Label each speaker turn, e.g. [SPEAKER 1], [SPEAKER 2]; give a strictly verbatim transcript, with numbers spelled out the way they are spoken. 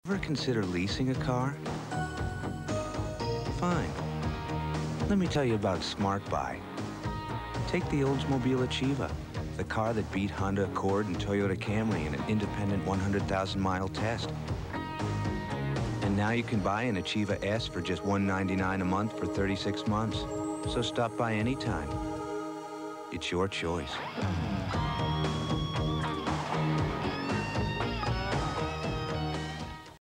[SPEAKER 1] Ever consider leasing a car? Fine. Let me tell you about Smart Buy. Take the Oldsmobile Achieva, the car that beat Honda Accord and Toyota Camry in an independent one hundred thousand mile test. And now you can buy an Achieva S for just one hundred ninety-nine dollars a month for thirty-six months. So stop by anytime. It's your choice.